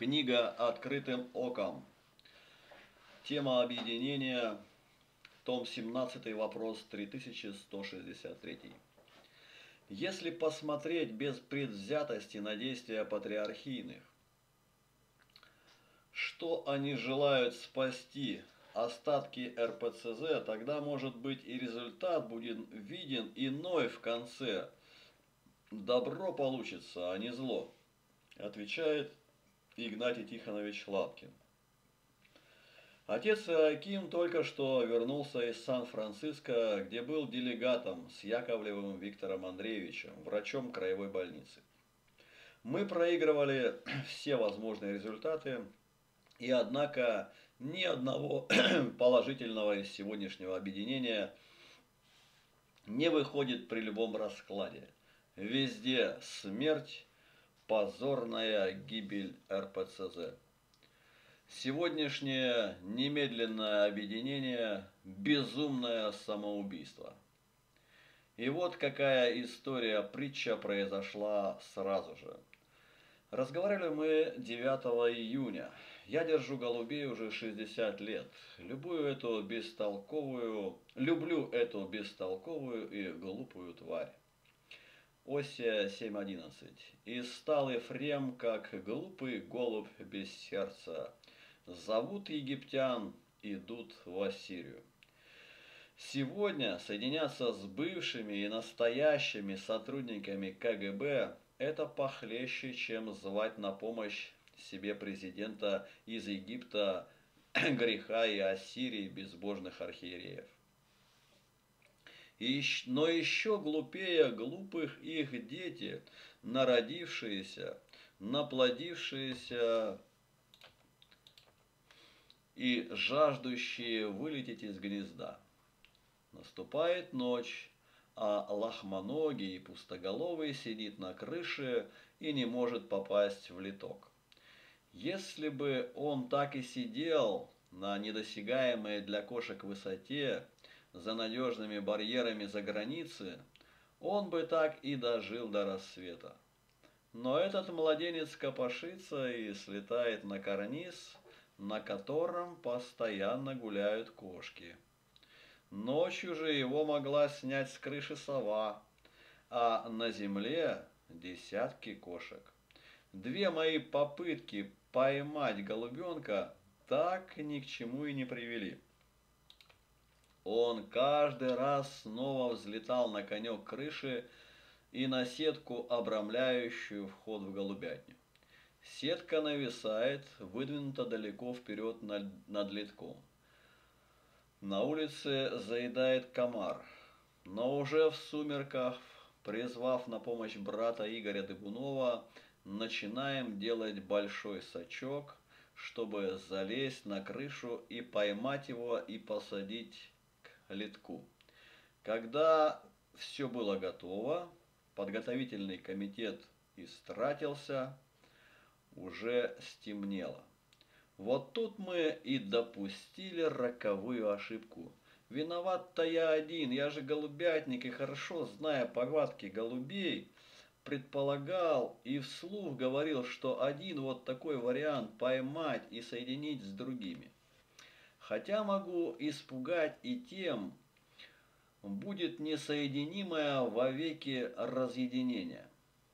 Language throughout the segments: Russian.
Книга «Открытым оком». Тема объединения. Том 17, вопрос 3163. Если посмотреть без предвзятости на действия патриархийных, что они желают спасти остатки РПЦЗ, тогда, может быть, и результат будет виден иной в конце. Добро получится, а не зло, отвечает Игнатий Тихонович Лапкин. Отец Иоаким только что вернулся из Сан-Франциско, где был делегатом с Яковлевым Виктором Андреевичем, врачом краевой больницы. Мы проигрывали все возможные результаты, и однако ни одного положительного из сегодняшнего объединения не выходит при любом раскладе. Везде смерть, позорная гибель РПЦЗ. Сегодняшнее немедленное объединение – безумное самоубийство. И вот какая история, притча произошла сразу же. Разговаривали мы 9 июня. Я держу голубей уже 60 лет. Люблю эту бестолковую и глупую тварь. Осия 7.11. И стал Ефрем, как глупый голубь без сердца. Зовут египтян, идут в Ассирию. Сегодня соединяться с бывшими и настоящими сотрудниками КГБ – это похлеще, чем звать на помощь себе президента из Египта, греха и Ассирии безбожных архиереев. Но еще глупее глупых их дети, народившиеся, наплодившиеся и жаждущие вылететь из гнезда. Наступает ночь, а лохмоногий и пустоголовый сидит на крыше и не может попасть в литок. Если бы он так и сидел на недосягаемой для кошек высоте, за надежными барьерами за границы, он бы так и дожил до рассвета. Но этот младенец копошится и слетает на карниз, на котором постоянно гуляют кошки. Ночью же его могла снять с крыши сова, а на земле десятки кошек. Две мои попытки поймать голубенка так ни к чему и не привели. Он каждый раз снова взлетал на конек крыши и на сетку, обрамляющую вход в голубятню. Сетка нависает, выдвинута далеко вперед над литком. На улице заедает комар, но уже в сумерках, призвав на помощь брата Игоря Дыбунова, начинаем делать большой сачок, чтобы залезть на крышу и поймать его и посадить к литку. Когда все было готово, подготовительный комитет истратился, уже стемнело. Вот тут мы и допустили роковую ошибку. Виноват-то я один, я же голубятник и хорошо, зная повадки голубей, предполагал и вслух говорил, что один вот такой вариант поймать и соединить с другими. Хотя могу испугать и тем, будет несоединимое вовеки разъединение.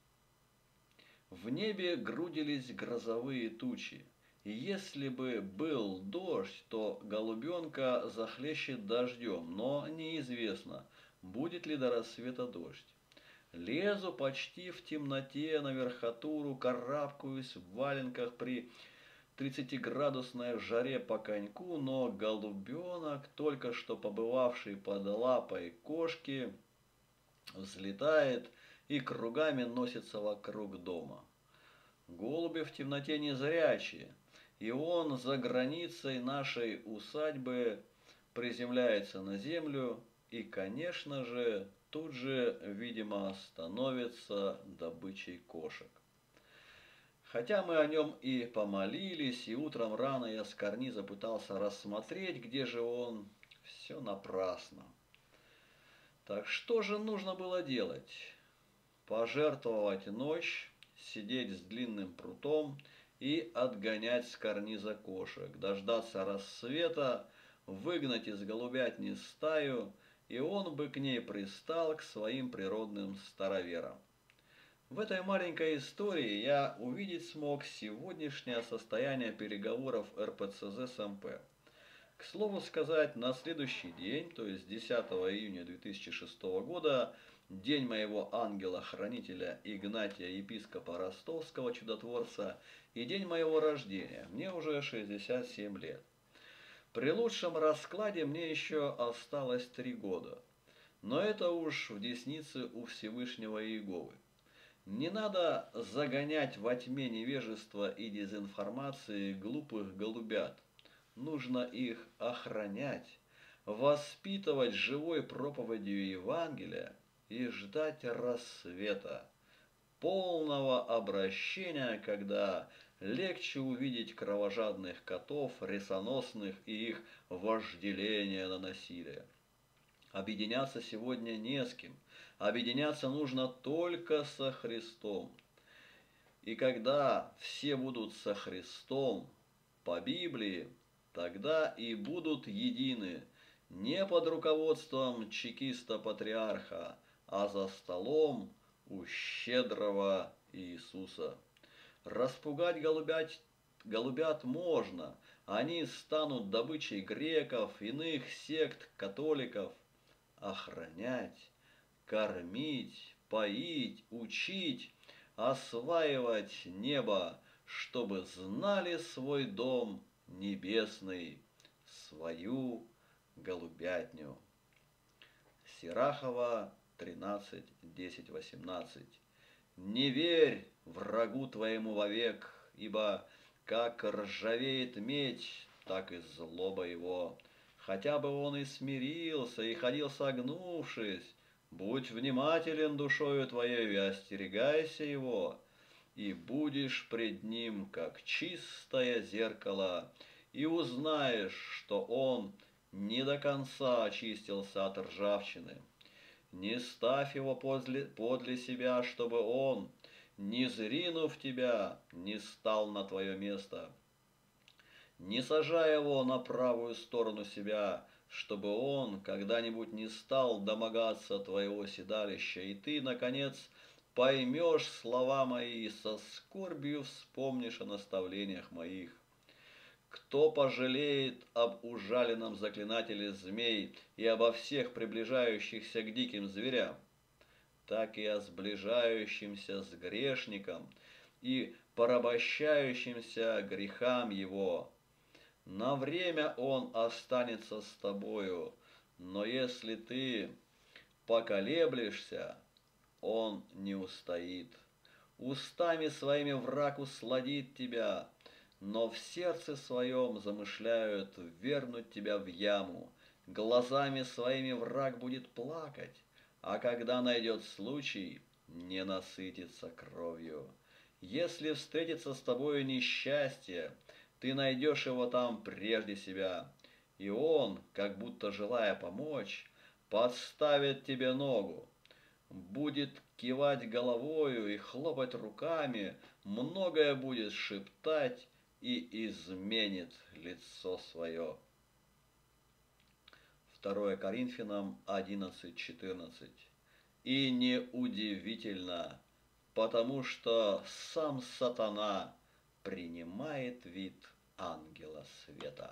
В небе грудились грозовые тучи. И если бы был дождь, то голубенка захлещет дождем, но неизвестно, будет ли до рассвета дождь. Лезу почти в темноте на верхотуру, карабкаюсь в валенках при 30-градусной жаре по коньку, но голубенок, только что побывавший под лапой кошки, взлетает и кругами носится вокруг дома. Голуби в темноте незрячие, и он за границей нашей усадьбы приземляется на землю и, конечно же, тут же, видимо, становится добычей кошек. Хотя мы о нем и помолились, и утром рано я с карниза пытался рассмотреть, где же он, все напрасно. Так что же нужно было делать? Пожертвовать ночь, сидеть с длинным прутом и отгонять с карниза кошек, дождаться рассвета, выгнать из голубятни стаю, и он бы к ней пристал к своим природным староверам. В этой маленькой истории я увидеть смог сегодняшнее состояние переговоров РПЦЗ с МП. К слову сказать, на следующий день, то есть 10 июня 2006 года, день моего ангела-хранителя Игнатия епископа Ростовского чудотворца и день моего рождения, мне уже 67 лет. При лучшем раскладе мне еще осталось 3 года, но это уж в деснице у Всевышнего Иеговы. Не надо загонять во тьме невежества и дезинформации глупых голубят. Нужно их охранять, воспитывать живой проповедью Евангелия и ждать рассвета, полного обращения, когда легче увидеть кровожадных котов, ресоносных и их вожделение на насилие. Объединяться сегодня не с кем. Объединяться нужно только со Христом. И когда все будут со Христом, по Библии, тогда и будут едины, не под руководством чекиста-патриарха, а за столом у щедрого Иисуса. Распугать голубят можно, они станут добычей греков, иных сект, католиков. Охранять, кормить, поить, учить, осваивать небо, чтобы знали свой дом небесный, свою голубятню. Сирахова 13, 10, 18. Не верь врагу твоему вовек, ибо как ржавеет медь, так и злоба его. Хотя бы он и смирился, и ходил согнувшись, будь внимателен душою твоей и остерегайся его, и будешь пред ним, как чистое зеркало, и узнаешь, что он не до конца очистился от ржавчины. Не ставь его подле себя, чтобы он, не зринув тебя, не стал на твое место. Не сажай его на правую сторону себя, чтобы он когда-нибудь не стал домогаться твоего седалища, и ты, наконец, поймешь слова мои и со скорбью вспомнишь о наставлениях моих. Кто пожалеет об ужаленном заклинателе змей и обо всех приближающихся к диким зверям, так и о сближающемся с грешником и порабощающимся грехам его. На время он останется с тобою, но если ты поколеблешься, он не устоит. Устами своими враг усладит тебя, но в сердце своем замышляют ввергнуть тебя в яму. Глазами своими враг будет плакать, а когда найдет случай, не насытится кровью. Если встретится с тобою несчастье, ты найдешь его там прежде себя, и он, как будто желая помочь, подставит тебе ногу, будет кивать головою и хлопать руками, многое будет шептать и изменит лицо свое. 2 Коринфянам 11:14. И неудивительно, потому что сам сатана принимает вид ангела света.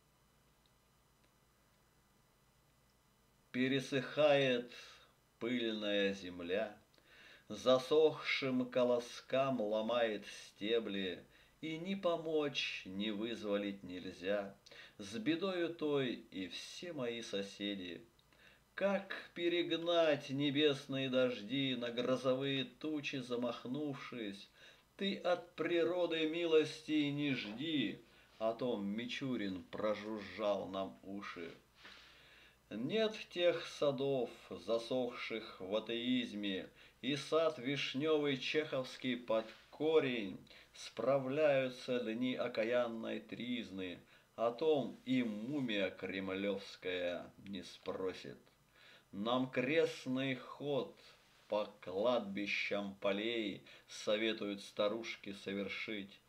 Пересыхает пыльная земля, засохшим колоскам ломает стебли, и ни помочь, ни вызволить нельзя. С бедою той и все мои соседи. Как перегнать небесные дожди, на грозовые тучи замахнувшись? Ты от природы милости не жди, о том Мичурин прожужжал нам уши. Нет тех садов, засохших в атеизме, и сад вишневый чеховский под корень справляются дни окаянной тризны, о том и мумия кремлевская не спросит. Нам крестный ход по кладбищам полей советуют старушки совершить.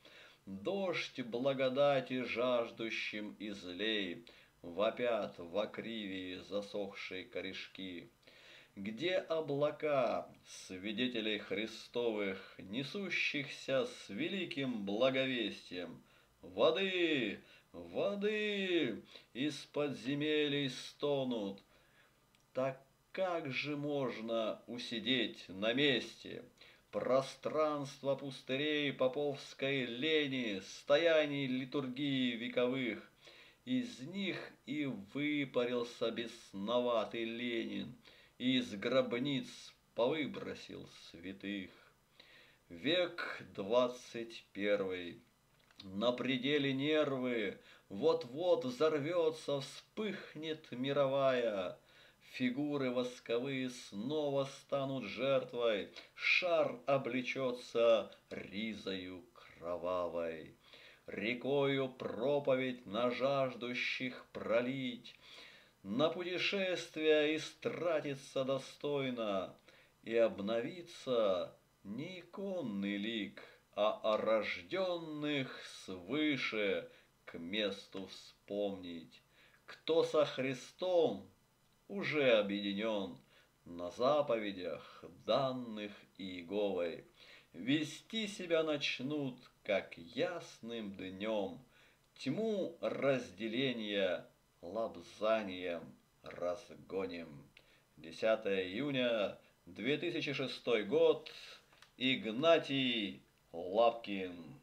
Дождь благодати жаждущим излей, вопят в окривии засохшие корешки. Где облака, свидетелей Христовых, несущихся с великим благовестием? Воды, воды из подземелий стонут. Так как же можно усидеть на месте? Пространство пустырей поповской лени, стояний литургии вековых. Из них и выпарился бесноватый Ленин, и из гробниц повыбросил святых. Век 21. На пределе нервы, вот-вот взорвется, вспыхнет мировая. Фигуры восковые снова станут жертвой, шар облечется ризою кровавой. Рекою проповедь на жаждущих пролить, на путешествия истратиться достойно, и обновится не иконный лик, а о рожденных свыше к месту вспомнить. Кто со Христом уже объединен на заповедях, данных Иеговой, вести себя начнут, как ясным днем, тьму разделения лобзанием разгоним. 10 июня 2006 год. Игнатий Лапкин.